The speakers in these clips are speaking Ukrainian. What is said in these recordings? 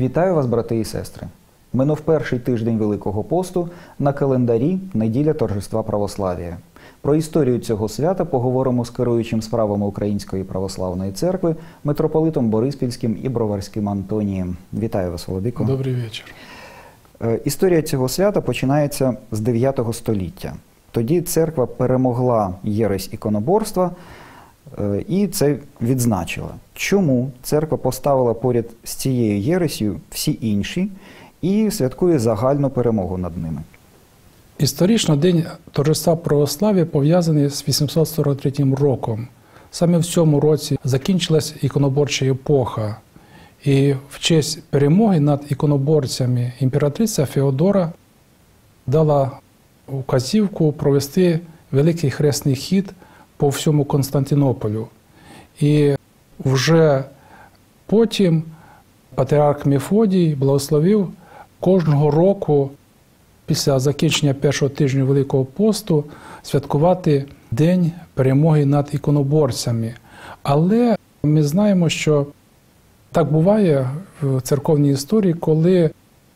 Вітаю вас, брати і сестри! Минув перший тиждень Великого посту, на календарі – неділя торжества православ'я. Про історію цього свята поговоримо з керуючим справами Української православної церкви митрополитом Бориспільським і Броварським Антонієм. Вітаю вас, владико! Добрий вечір! Історія цього свята починається з 9 століття. Тоді церква перемогла єресь іконоборства і це відзначила. Чому церква поставила поряд з цією єресю всі інші і святкує загальну перемогу над ними? Історично День торжества православ'я пов'язаний з 843 роком. Саме в цьому році закінчилась іконоборча епоха. І в честь перемоги над іконоборцями імператриця Феодора дала указівку провести великий хресний хід по всьому Константинополю. І вже потім патріарх Мефодій благословив кожного року після закінчення першого тижня Великого посту святкувати День перемоги над іконоборцями. Але ми знаємо, що так буває в церковній історії, коли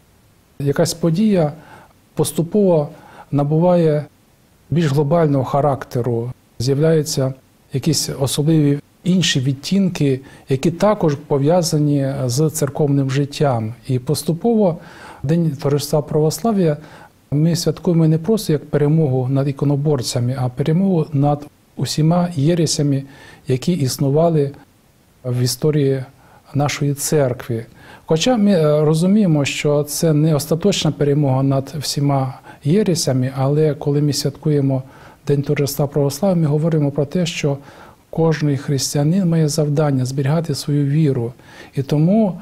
якась подія поступово набуває більш глобального характеру, з'являються якісь особливі інші відтінки, які також пов'язані з церковним життям. І поступово День торжества православ'я ми святкуємо не просто як перемогу над іконоборцями, а перемогу над усіма єресями, які існували в історії нашої церкви. Хоча ми розуміємо, що це не остаточна перемога над всіма єресями, але коли ми святкуємо День торжества православ'я, ми говоримо про те, що кожен християнин має завдання зберігати свою віру. І тому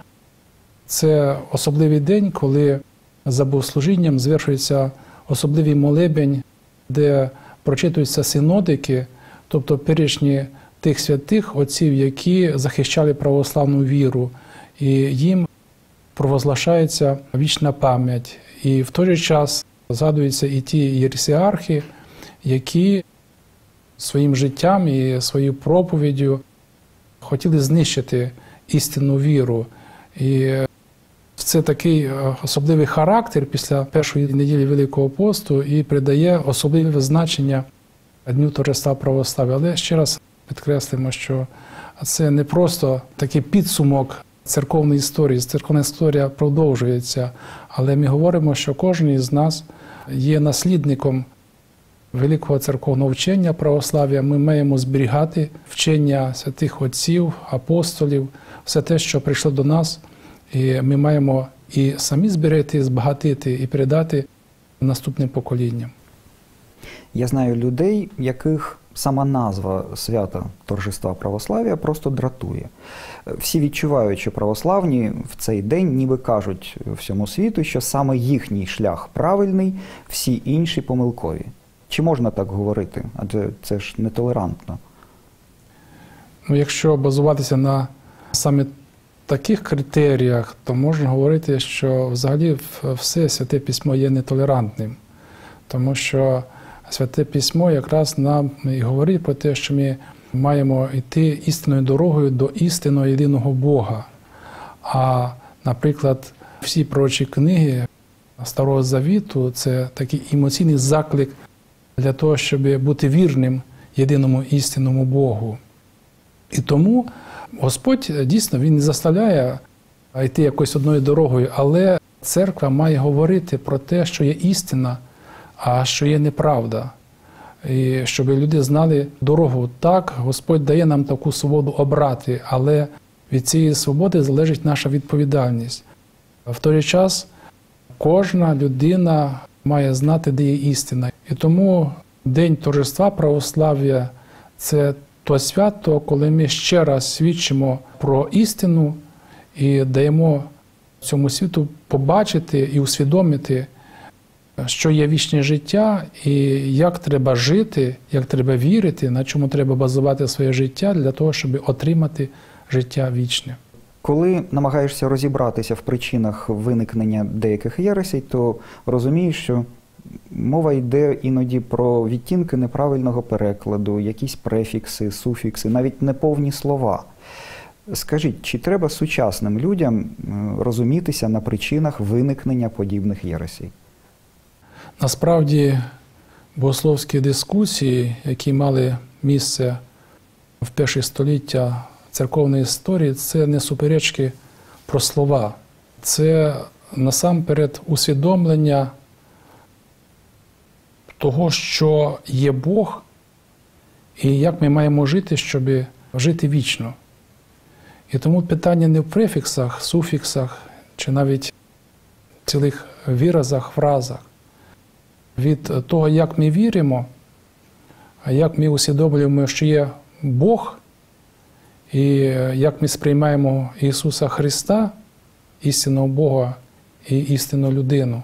це особливий день, коли за богослужінням звершується особливий молебень, де прочитуються синодики, тобто перечні тих святих отців, які захищали православну віру, і їм провозглашається вічна пам'ять. І в той же час згадуються і ті єресіархи, які своїм життям і своєю проповіддю хотіли знищити істинну віру. І це такий особливий характер після першої неділі Великого посту і придає особливе значення Дню торжества православ'я. Але ще раз підкреслимо, що це не просто такий підсумок церковної історії. Церковна історія продовжується, але ми говоримо, що кожен із нас є наслідником великого церковного вчення православ'я. Ми маємо зберігати вчення святих отців, апостолів, все те, що прийшло до нас, і ми маємо і самі зберегти, збагатити і передати наступним поколінням. Я знаю людей, яких сама назва свята торжества православ'я просто дратує. Всі відчуваючи православні в цей день ніби кажуть всьому світу, що саме їхній шлях правильний, всі інші помилкові. Чи можна так говорити? Адже це ж нетолерантно. Якщо базуватися на саме таких критеріях, то можна говорити, що взагалі все Святе Письмо є нетолерантним. Тому що Святе Письмо якраз нам і говорить про те, що ми маємо йти істинною дорогою до істинного єдиного Бога. А, наприклад, всі пророчі книги Старого Завіту – це такий емоційний заклик для того, щоб бути вірним єдиному істинному Богу. І тому Господь дійсно Він не заставляє йти якоюсь одною дорогою, але церква має говорити про те, що є істина, а що є неправда. І щоб люди знали дорогу. Так, Господь дає нам таку свободу обрати, але від цієї свободи залежить наша відповідальність. В той же час кожна людина має знати, де є істина. І тому День торжества православ'я – це то свято, коли ми ще раз свідчимо про істину і даємо цьому світу побачити і усвідомити, що є вічне життя і як треба жити, як треба вірити, на чому треба базувати своє життя для того, щоб отримати життя вічне. Коли намагаєшся розібратися в причинах виникнення деяких єресей, то розумієш, що мова йде іноді про відтінки неправильного перекладу, якісь префікси, суфікси, навіть неповні слова. Скажіть, чи треба сучасним людям розумітися на причинах виникнення подібних єресей? Насправді, богословські дискусії, які мали місце в перші століття церковної історії, це не суперечки про слова. Це насамперед усвідомлення того, що є Бог, і як ми маємо жити, щоб жити вічно. І тому питання не в префіксах, суфіксах, чи навіть цілих виразах, фразах. Від того, як ми віримо, як ми усвідомлюємо, що є Бог, і як ми сприймаємо Ісуса Христа, істинного Бога і істинну людину,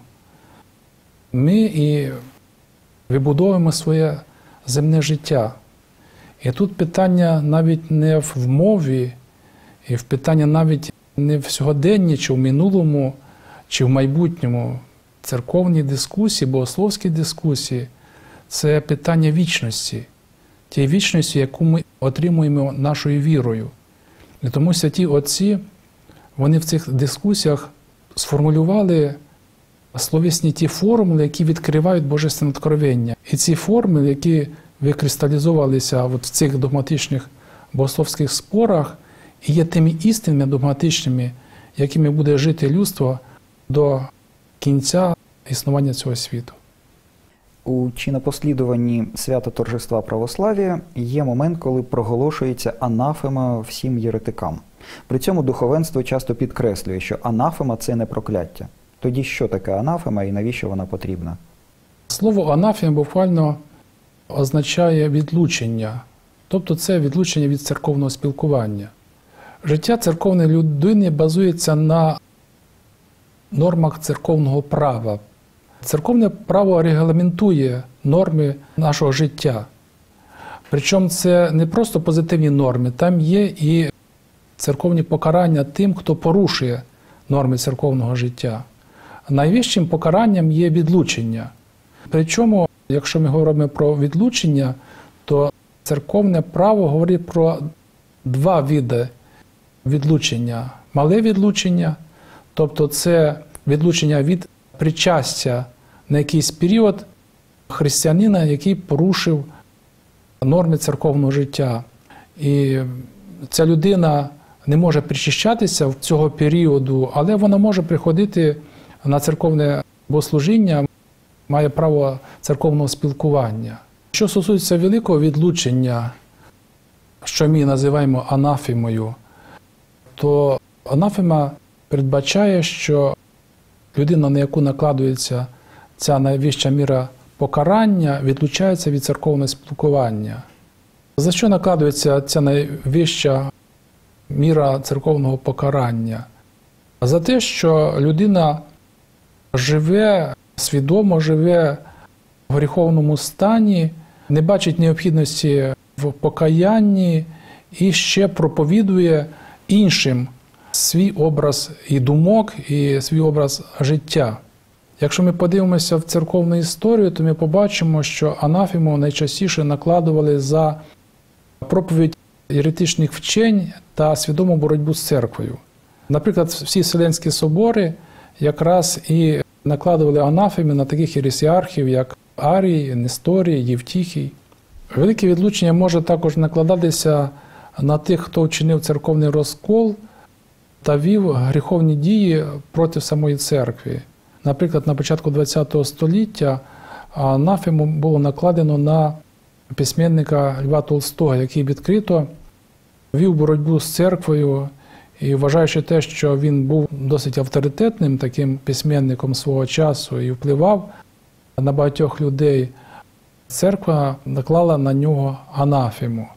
ми і вибудовуємо своє земне життя. І тут питання навіть не в мові, і в питання навіть не в сьогоденні, чи в минулому, чи в майбутньому. Церковні дискусії, богословські дискусії – це питання вічності. Тієї вічності, яку ми отримуємо нашою вірою. І тому святі отці, вони в цих дискусіях сформулювали словесні ті формули, які відкривають Божественне откровення. І ці формули, які викристалізувалися в цих догматичних богословських спорах, і є тими істинними догматичними, якими буде жити людство до кінця існування цього світу. У чинопослідуванні свята торжества православ'я є момент, коли проголошується анафема всім єретикам. При цьому духовенство часто підкреслює, що анафема – це не прокляття. Тоді що таке анафема і навіщо вона потрібна? Слово анафема буквально означає відлучення. Тобто це відлучення від церковного спілкування. Життя церковної людини базується на нормах церковного права. Церковне право регламентує норми нашого життя. Причому це не просто позитивні норми, там є і церковні покарання тим, хто порушує норми церковного життя. Найвищим покаранням є відлучення. Причому, якщо ми говоримо про відлучення, то церковне право говорить про два види відлучення. Мале відлучення, тобто це відлучення від причастя на якийсь період християнина, який порушив норми церковного життя. І ця людина не може причащатися в цього періоду, але вона може приходити на церковне богослужіння, має право церковного спілкування. Що стосується великого відлучення, що ми називаємо анафемою, то анафема передбачає, що людина, на яку накладується ця найвища міра покарання, відлучається від церковного спілкування. За що накладується ця найвища міра церковного покарання? За те, що людина живе, свідомо живе в гріховному стані, не бачить необхідності в покаянні і ще проповідує іншим свій образ і думок, і свій образ життя. Якщо ми подивимося в церковну історію, то ми побачимо, що анафему найчастіше накладували за проповідь єретичних вчень та свідому боротьбу з церквою. Наприклад, всі Вселенські собори якраз і накладували анафеми на таких єресіархів, як Арій, Несторій, Євтихій. Велике відлучення може також накладатися на тих, хто вчинив церковний розкол та вів гріховні дії проти самої церкви. Наприклад, на початку ХХ століття анафему було накладено на письменника Льва Толстого, який відкрито вів боротьбу з церквою і вважаючи те, що він був досить авторитетним таким письменником свого часу і впливав на багатьох людей, церква наклала на нього анафему.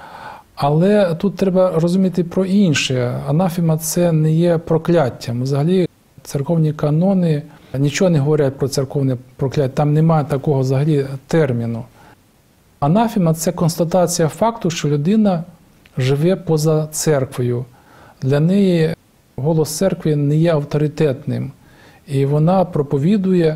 Але тут треба розуміти про інше. Анафема – це не є прокляттям. Взагалі церковні канони нічого не говорять про церковне прокляття, там немає такого взагалі терміну. Анафема – це констатація факту, що людина живе поза церквою. Для неї голос церкви не є авторитетним. І вона проповідує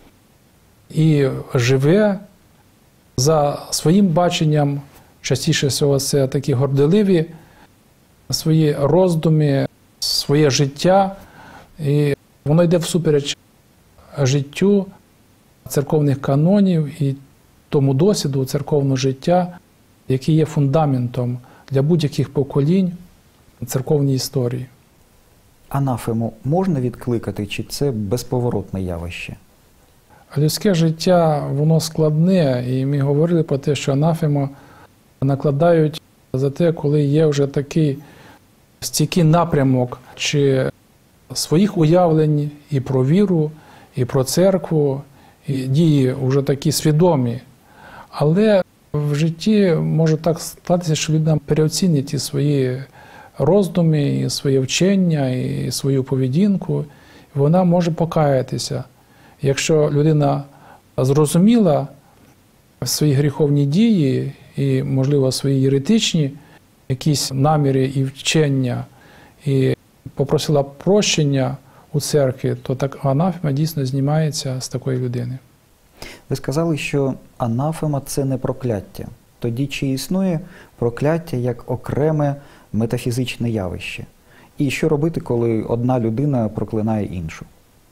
і живе за своїм баченням, частіше всього це такі горделиві свої роздуми, своє життя, і воно йде всупереч життю церковних канонів і тому досвіду церковного життя, який є фундаментом для будь-яких поколінь церковній історії. Анафему можна відкликати, чи це безповоротне явище? Людське життя, воно складне, і ми говорили про те, що анафему накладають за те, коли є вже такий стійкий напрямок чи своїх уявлень і про віру, і про церкву, і дії вже такі свідомі. Але в житті може так статися, що людина переоцінить і свої роздуми, і своє вчення, і свою поведінку, і вона може покаятися. Якщо людина зрозуміла свої гріховні дії і, можливо, свої єретичні якісь наміри і вчення, і попросила прощення у церкві, то так анафема дійсно знімається з такої людини. Ви сказали, що анафема – це не прокляття. Тоді чи існує прокляття як окреме метафізичне явище? І що робити, коли одна людина проклинає іншу?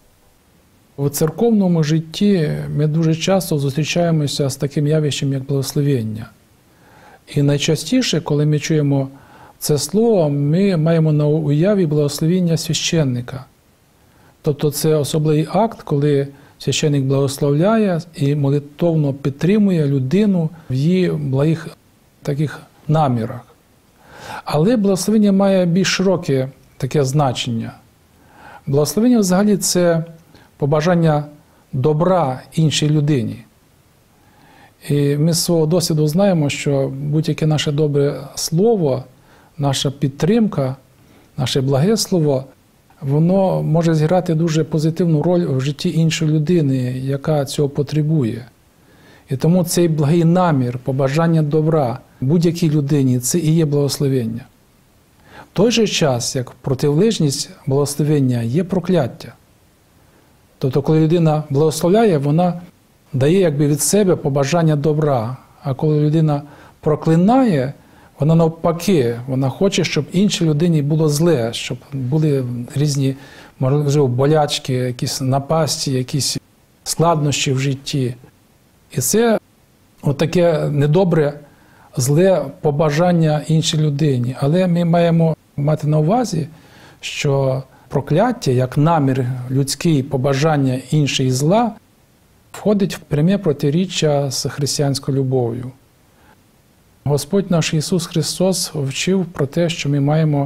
У церковному житті ми дуже часто зустрічаємося з таким явищем, як благословення. І найчастіше, коли ми чуємо це слово, ми маємо на уяві благословення священника. Тобто це особливий акт, коли священник благословляє і молитовно підтримує людину в її благих таких намірах. Але благословення має більш широке таке значення. Благословення взагалі це побажання добра іншій людині. І ми з свого досвіду знаємо, що будь-яке наше добре слово, наша підтримка, наше благе слово, воно може зіграти дуже позитивну роль в житті іншої людини, яка цього потребує. І тому цей благий намір, побажання добра будь-якій людині – це і є благословення. В той же час, як протилежність благословення, є прокляття. Тобто, коли людина благословляє, вона дає якби від себе побажання добра. А коли людина проклинає, вона навпаки, вона хоче, щоб іншій людині було зле, щоб були різні, можливо, болячки, якісь напасті, якісь складнощі в житті. І це отаке недобре, зле побажання іншій людині. Але ми маємо мати на увазі, що прокляття, як намір людський побажання іншої зла, входить в пряме протиріччя з християнською любов'ю. Господь наш Ісус Христос вчив про те, що ми маємо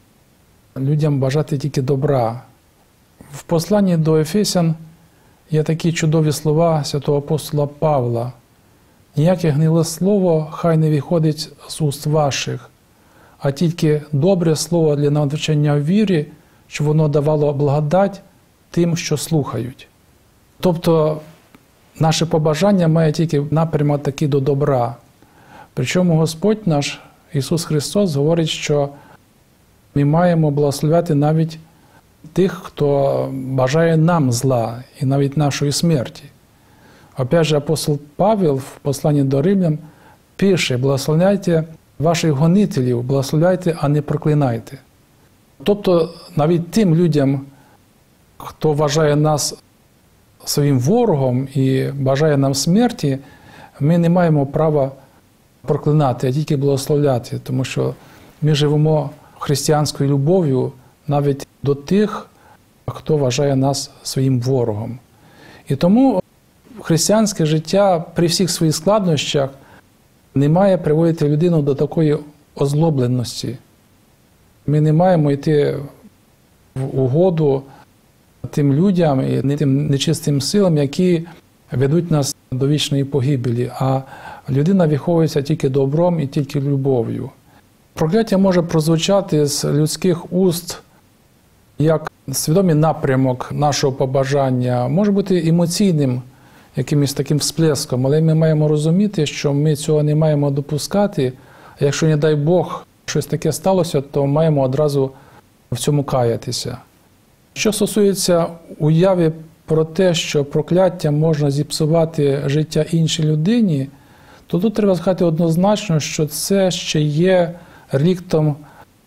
людям бажати тільки добра. В посланні до Ефесян є такі чудові слова святого апостола Павла. «Ніяке гниле слово хай не виходить з уст ваших, а тільки добре слово для навчання в вірі, щоб воно давало благодать тим, що слухають». Тобто наше побажання має тільки напрямок такий до добра. Причому Господь наш, Ісус Христос, говорить, що ми маємо благословляти навіть тих, хто бажає нам зла і навіть нашої смерті. Опять же, апостол Павел в посланні до Римлян пише: «Благословляйте ваших гонителів, благословляйте, а не проклинайте». Тобто навіть тим людям, хто вважає нас своїм ворогом і бажає нам смерті, ми не маємо права проклинати, а тільки благословляти, тому що ми живемо християнською любов'ю навіть до тих, хто вважає нас своїм ворогом. І тому християнське життя при всіх своїх складнощах не має приводити людину до такої озлобленості. Ми не маємо йти в угоду тим людям і тим нечистим силам, які ведуть нас до вічної погибелі, а людина виховується тільки добром і тільки любов'ю. Прокляття може прозвучати з людських уст як свідомий напрямок нашого побажання, може бути емоційним якимось таким всплеском, але ми маємо розуміти, що ми цього не маємо допускати, а якщо, не дай Бог, щось таке сталося, то маємо одразу в цьому каятися. Що стосується уяви про те, що прокляття можна зіпсувати життя іншій людині, то тут треба сказати однозначно, що це ще є реліктом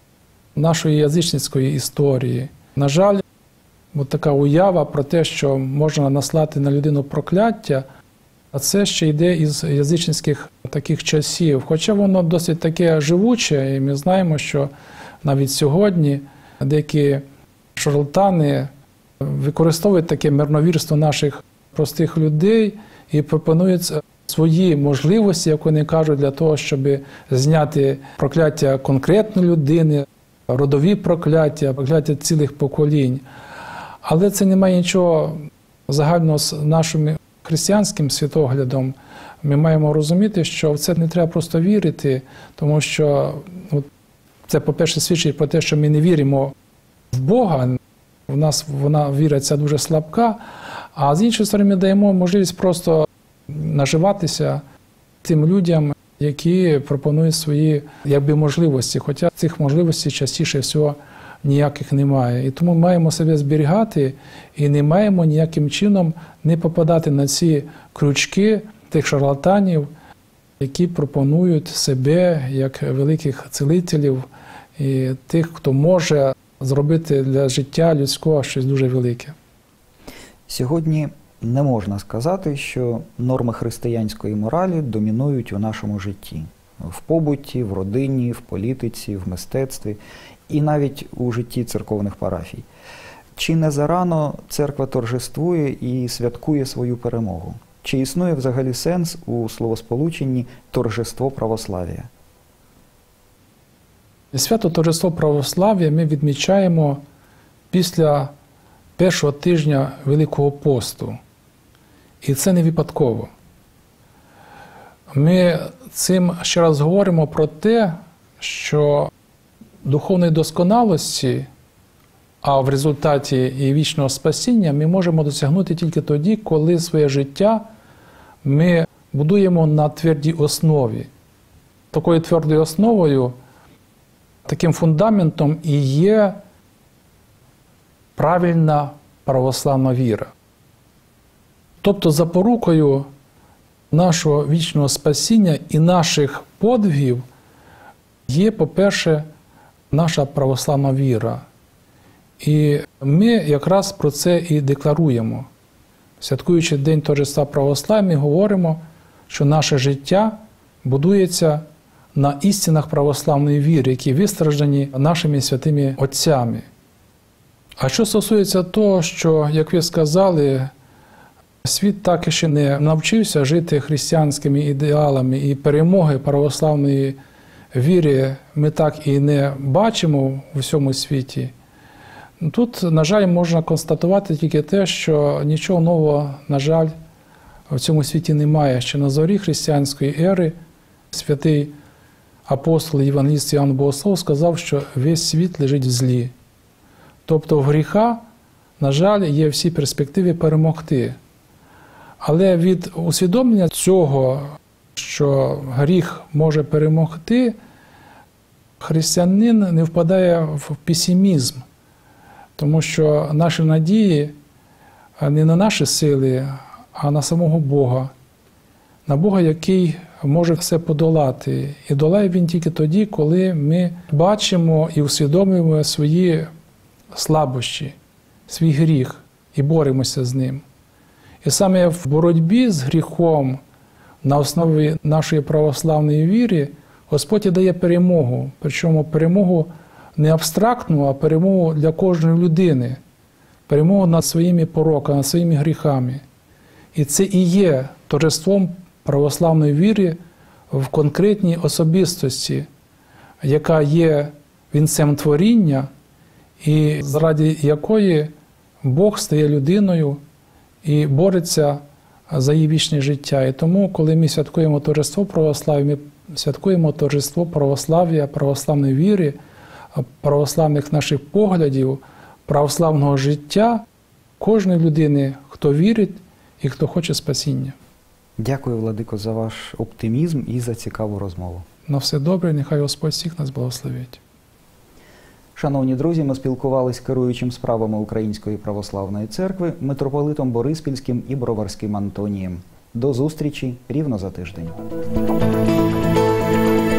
нашої язичницької історії. На жаль, от така уява про те, що можна наслати на людину прокляття, а це ще йде із язичницьких таких часів. Хоча воно досить таке живуче, і ми знаємо, що навіть сьогодні деякі шарлатани використовують таке мирновірство наших простих людей і пропонують свої можливості, як вони кажуть, для того, щоб зняти прокляття конкретної людини, родові прокляття, прокляття цілих поколінь. Але це не має нічого загального з нашим християнським світоглядом. Ми маємо розуміти, що в це не треба просто вірити, тому що це, по-перше, свідчить про те, що ми не віримо в Бога, в нас вона віра ця дуже слабка, а з іншої сторони ми даємо можливість просто наживатися тим людям, які пропонують свої можливості, хоча цих можливостей частіше всього ніяких немає. І тому маємо себе зберігати і не маємо ніяким чином не попадати на ці крючки тих шарлатанів, які пропонують себе як великих цілителів і тих, хто може зробити для життя людського щось дуже велике. Сьогодні не можна сказати, що норми християнської моралі домінують у нашому житті. В побуті, в родині, в політиці, в мистецтві і навіть у житті церковних парафій. Чи не зарано церква торжествує і святкує свою перемогу? Чи існує взагалі сенс у словосполученні «торжество православ'я»? Свято торжество православ'я ми відмічаємо після першого тижня Великого посту. І це не випадково. Ми цим ще раз говоримо про те, що духовної досконалості, а в результаті і вічного спасіння ми можемо досягнути тільки тоді, коли своє життя ми будуємо на твердій основі. Такою твердою основою, таким фундаментом і є правильна православна віра. Тобто запорукою нашого вічного спасіння і наших подвигів є, по-перше, наша православна віра. І ми якраз про це і декларуємо. Святкуючи День торжества православ'я, ми говоримо, що наше життя будується на істинах православної віри, які вистраждані нашими святими отцями. А що стосується того, що, як ви сказали, світ так і ще не навчився жити християнськими ідеалами, і перемоги православної віри ми так і не бачимо у всьому світі. Тут, на жаль, можна констатувати тільки те, що нічого нового, на жаль, в цьому світі немає. Ще на зорі християнської ери святий апостол і євангеліст Іоанн Богослов сказав, що весь світ лежить в злі. Тобто в гріха, на жаль, є всі перспективи перемогти. Але від усвідомлення цього, що гріх може перемогти, християнин не впадає в песимізм. Тому що наші надії не на наші сили, а на самого Бога. На Бога, який може все подолати. І долає Він тільки тоді, коли ми бачимо і усвідомлюємо свої слабощі, свій гріх і боремося з ним. І саме в боротьбі з гріхом на основі нашої православної віри Господь дає перемогу. Причому перемогу не абстрактну, а перемогу для кожної людини. Перемогу над своїми пороками, над своїми гріхами. І це і є торжеством православної віри в конкретній особистості, яка є вінцем творіння, і заради якої Бог стає людиною і бореться за її вічне життя. І тому, коли ми святкуємо торжество православ'я, ми святкуємо торжество православ'я, православної віри, православних наших поглядів, православного життя кожної людини, хто вірить і хто хоче спасіння. Дякую, Владико, за ваш оптимізм і за цікаву розмову. На все добре, нехай Господь всіх нас благословить. Шановні друзі, ми спілкувалися з керуючим справами Української православної церкви митрополитом Бориспільським і Броварським Антонієм. До зустрічі рівно за тиждень.